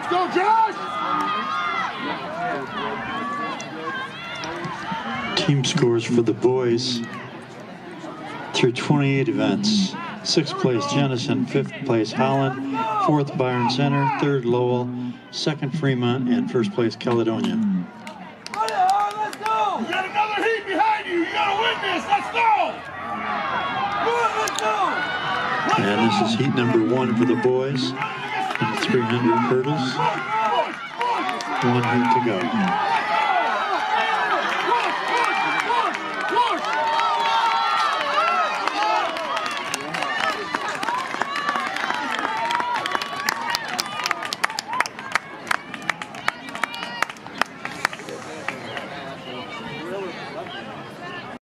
go, Josh! Team scores for the boys through 28 events. 6th place Jenison, 5th place Holland, 4th Byron Center, 3rd Lowell, 2nd Fremont, and 1st place Caledonia. Let's go! You got another heat behind you. You got to win this. Let's go! Let's go! And this is heat number 1 for the boys. 300 hurdles. 1 heat to go.